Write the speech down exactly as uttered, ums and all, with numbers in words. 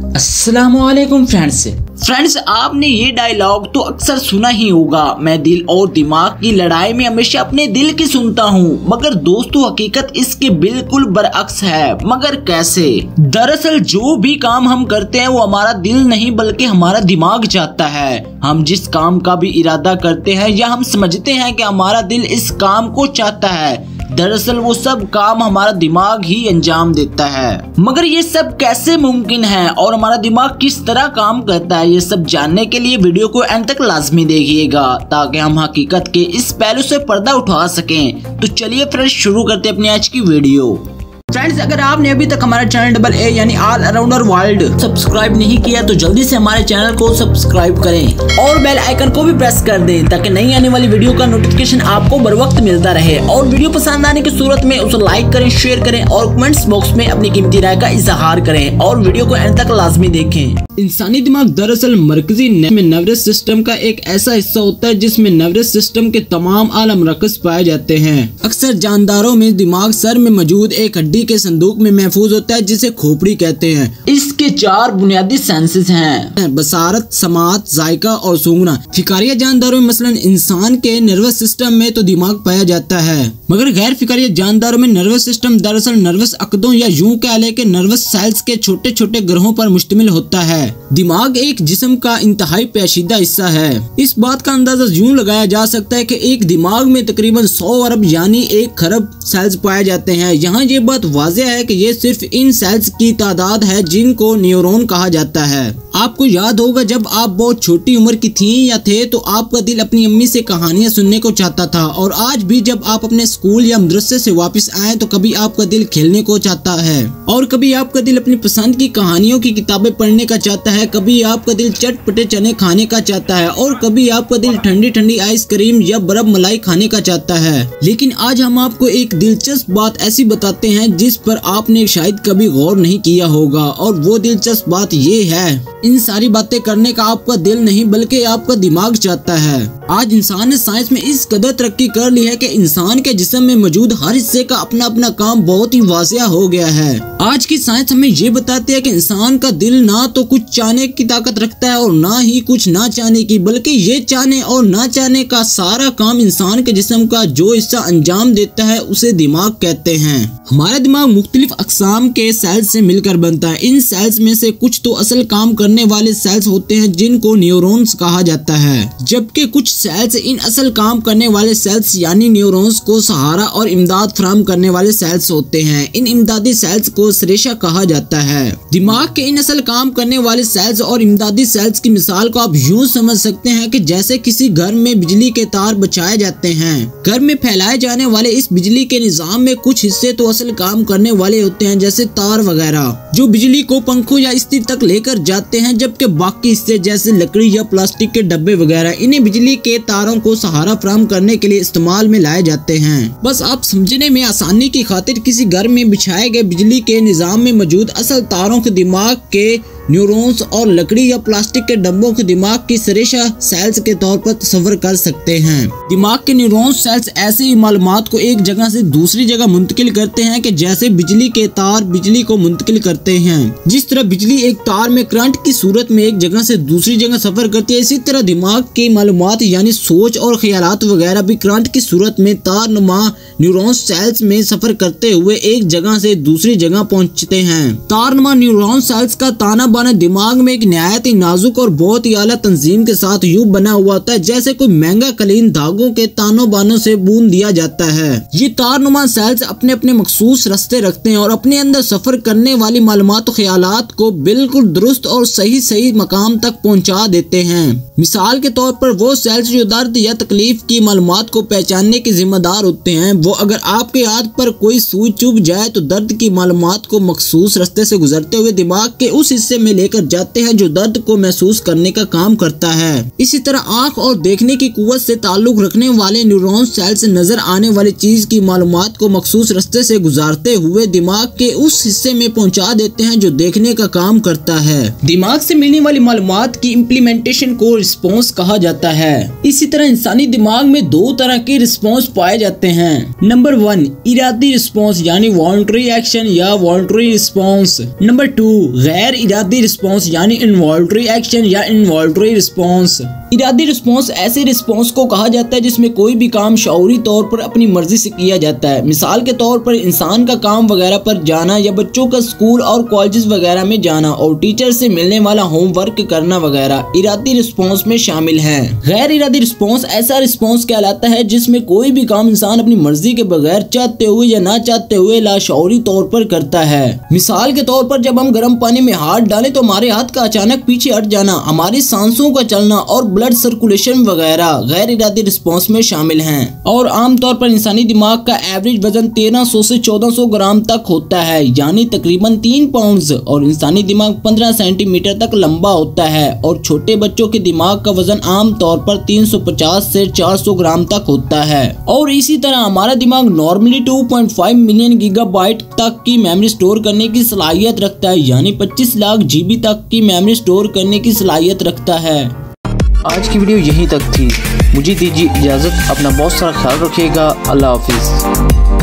अस्सलामुअलैकुम friends friends आपने ये डायलॉग तो अक्सर सुना ही होगा, मैं दिल और दिमाग की लड़ाई में हमेशा अपने दिल की सुनता हूँ। मगर दोस्तों हकीकत इसके बिल्कुल बरअक्स है। मगर कैसे? दरअसल जो भी काम हम करते हैं वो हमारा दिल नहीं बल्कि हमारा दिमाग चाहता है। हम जिस काम का भी इरादा करते हैं या हम समझते हैं कि हमारा दिल इस काम को चाहता है, दरअसल वो सब काम हमारा दिमाग ही अंजाम देता है। मगर ये सब कैसे मुमकिन है और हमारा दिमाग किस तरह काम करता है, ये सब जानने के लिए वीडियो को एंड तक लाजमी देखिएगा ताकि हम हकीकत के इस पहलू से पर्दा उठा सकें। तो चलिए फ्रेंड्स शुरू करते हैं अपनी आज की वीडियो। फ्रेंड्स अगर आपने अभी तक हमारा चैनल डबल ए यानी ऑल अराउंडर वर्ल्ड सब्सक्राइब नहीं किया तो जल्दी से हमारे चैनल को सब्सक्राइब करें और बेल आइकन को भी प्रेस कर दें ताकि नई आने वाली वीडियो का नोटिफिकेशन आपको बर वक्त मिलता रहे। और वीडियो पसंद आने की सूरत में उसे लाइक करें, शेयर करें और कमेंट्स बॉक्स में अपनी कीमती राय का इजहार करें और वीडियो को एंड तक लाजमी देखें। इंसानी दिमाग दरअसल मरकजी नर्वस सिस्टम का एक ऐसा हिस्सा होता है जिसमें नर्वस सिस्टम के तमाम आला मरकज पाए जाते हैं। अक्सर जानदारों में दिमाग सर में मौजूद एक हड्डी के संदूक में महफूज होता है जिसे खोपड़ी कहते हैं। इसके चार बुनियादी सेंसेस हैं, बसारत, समात, जायका और सूंघना। फिकारिया जानदारों में मसलन इंसान के नर्वस सिस्टम में तो दिमाग पाया जाता है, मगर गैर फिकारिया जानदारों में नर्वस सिस्टम दरअसल नर्वस अकदों या यूं कह लें कि नर्वस सेल्स के छोटे छोटे ग्रहों पर मुश्तमिल होता है। दिमाग एक जिस्म का इंतहाई पेचीदा हिस्सा है। इस बात का अंदाजा यूं लगाया जा सकता है कि एक दिमाग में तकरीबन सौ अरब यानी एक खरब सेल्स पाए जाते हैं। यहाँ ये बात वाज़ेह है कि ये सिर्फ इन सेल्स की तादाद है जिनको न्यूरॉन कहा जाता है। आपको याद होगा जब आप बहुत छोटी उम्र की थी या थे तो आपका दिल अपनी अम्मी से कहानियां सुनने को चाहता था, और आज भी जब आप अपने स्कूल या मदरसे से वापस आए तो कभी आपका दिल खेलने को चाहता है और कभी आपका दिल अपनी पसंद की कहानियों की किताबें पढ़ने का चाहता है, कभी आपका दिल चटपटे चने खाने का चाहता है और कभी आपका दिल ठंडी ठंडी आइसक्रीम या बर्फ मलाई खाने का चाहता है। लेकिन आज हम आपको एक दिलचस्प बात ऐसी बताते हैं जिस पर आपने शायद कभी गौर नहीं किया होगा, और वो दिलचस्प बात ये है, इन सारी बातें करने का आपका दिल नहीं बल्कि आपका दिमाग चाहता है। आज इंसान ने साइंस में इस कदर तरक्की कर ली है कि इंसान के जिस्म में मौजूद हर हिस्से का अपना अपना काम बहुत ही वाज़ेह हो गया है। आज की साइंस हमें ये बताती है कि इंसान का दिल ना तो कुछ चाहने की ताकत रखता है और ना ही कुछ ना चाहने की, बल्कि ये चाहने और ना चाहने का सारा काम इंसान के जिस्म का जो हिस्सा अंजाम देता है उसे दिमाग कहते हैं। हमारा दिमाग मुख्तलिफ अक़साम के सेल्स से मिलकर बनता है। इन सेल्स में से कुछ तो असल काम करने वाले सेल्स होते हैं जिनको न्यूरॉन्स कहा जाता है, जबकि कुछ सेल्स इन असल काम करने वाले सेल्स यानी न्यूरॉन्स को सहारा और इमदाद फराहम करने वाले सेल्स होते हैं। इन इमदादी सेल्स को सरेशा कहा जाता है। दिमाग के इन असल काम करने वाले सेल्स और इमदादी सेल्स की मिसाल को आप यूं समझ सकते हैं कि जैसे किसी घर में बिजली के तार बिछाए जाते हैं। घर में फैलाए जाने वाले इस बिजली के निजाम में कुछ हिस्से तो असल काम करने वाले होते हैं जैसे तार वगैरह जो बिजली को पंखों या स्थिर तक लेकर जाते हैं, जबकि बाकी हिस्से जैसे लकड़ी या प्लास्टिक के डब्बे वगैरह इन्हें बिजली के तारों को सहारा फराहम करने के लिए इस्तेमाल में लाए जाते हैं। बस आप समझने में आसानी की खातिर किसी घर में बिछाए गए बिजली के निजाम में मौजूद असल तारों के दिमाग के न्यूरॉन्स और लकड़ी या प्लास्टिक के डब्बों के दिमाग की सरेशा सेल्स के तौर पर तस्वर कर सकते हैं। दिमाग के न्यूरॉन्स सेल्स ऐसे ही मालूमात को एक जगह से दूसरी जगह मुंतकिल करते हैं कि जैसे बिजली के तार बिजली को मुंतकिल करते हैं। जिस तरह बिजली एक तार में करंट की सूरत में एक जगह से दूसरी जगह सफर करती है, इसी तरह दिमाग की मालूमात यानी सोच और ख्यालात वगैरह भी करंट की सूरत में तार नुमा न्यूरॉन्स सेल्स में सफर करते हुए एक जगह से दूसरी जगह पहुंचते हैं। तार नुमा न्यूरॉन्स सेल्स का ताना बाना दिमाग में एक निहायत ही नाजुक और बहुत ही आला तंजीम के साथ यूं बना हुआ होता है जैसे कोई महंगा कलीन धागों के तानों बानों से बूंद दिया जाता है। ये तार नुमा सेल्स अपने अपने मखसूस रास्ते रखते हैं और अपने अंदर सफर करने वाली मालूमात और ख्यालात को बिल्कुल दुरुस्त और सही सही मकाम तक पहुंचा देते हैं। मिसाल के तौर पर वो सेल्स जो दर्द या तकलीफ की मालूमात को पहचानने के जिम्मेदार होते हैं, वो अगर आपके हाथ पर कोई सुई चुभ जाए तो दर्द की मालूमात को मखसूस रास्ते से गुजरते हुए दिमाग के उस हिस्से में लेकर जाते हैं जो दर्द को महसूस करने का काम करता है। इसी तरह आंख और देखने की कुव्वत से ताल्लुक रखने वाले न्यूरॉन सेल से नजर आने वाली चीज की मालूमात को मखसूस रास्ते से गुजारते हुए दिमाग के उस हिस्से में पहुंचा देते हैं जो देखने का काम करता है। दिमाग से मिलने वाली मालूमात की इम्प्लीमेंटेशन को रिस्पॉन्स कहा जाता है। इसी तरह इंसानी दिमाग में दो तरह के रिस्पॉन्स पाए जाते हैं। नंबर वन, इरादी रिस्पॉन्स यानी वॉलंटरी एक्शन या वॉलंटरी रिस्पॉन्स। नंबर टू, गैर इरादी इरादी रिस्पॉन्स यानी इनवॉल्यूटरी एक्शन या इनवॉल्यूटरी रिस्पॉन्स। इरादी रिस्पॉन्स ऐसे रिस्पॉन्स को कहा जाता है जिसमें कोई भी काम शऊरी तौर पर अपनी मर्जी से किया जाता है। मिसाल के तौर पर इंसान का काम वगैरह पर जाना या बच्चों का स्कूल और कॉलेज वगैरह में जाना और टीचर से मिलने वाला होमवर्क करना वगैरह इरादी रिस्पॉन्स में शामिल है। गैर इरादी रिस्पॉन्स ऐसा रिस्पॉन्स कहलाता है जिसमें कोई भी काम इंसान अपनी मर्जी के बगैर चाहते हुए या ना चाहते हुए लाशऊरी तौर पर करता है। मिसाल के तौर पर जब हम गर्म पानी में हाथ डालें तो हमारे हाथ का अचानक पीछे हट जाना, हमारी सांसों का चलना और ब्लड सर्कुलेशन वगैरह गैर इरादी रिस्पॉन्स में शामिल हैं। और आमतौर पर इंसानी दिमाग का एवरेज वजन तेरह सौ से चौदह सौ ग्राम तक होता है, यानी तकरीबन तीन पाउंड, और इंसानी दिमाग पंद्रह सेंटीमीटर तक लंबा होता है। और छोटे बच्चों के दिमाग का वजन आमतौर पर तीन सौ पचास से चार सौ ग्राम तक होता है। और इसी तरह हमारा दिमाग नॉर्मली दो पॉइंट पाँच मिलियन गीगाबाइट तक की मेमोरी स्टोर करने की सलाहियत रखता है, यानी पच्चीस लाख जीबी तक की मेमोरी स्टोर करने की सलाहियत रखता है। आज की वीडियो यहीं तक थी, मुझे दीजिए इजाज़त। अपना बहुत सारा ख्याल रखिएगा। अल्लाह हाफिज़।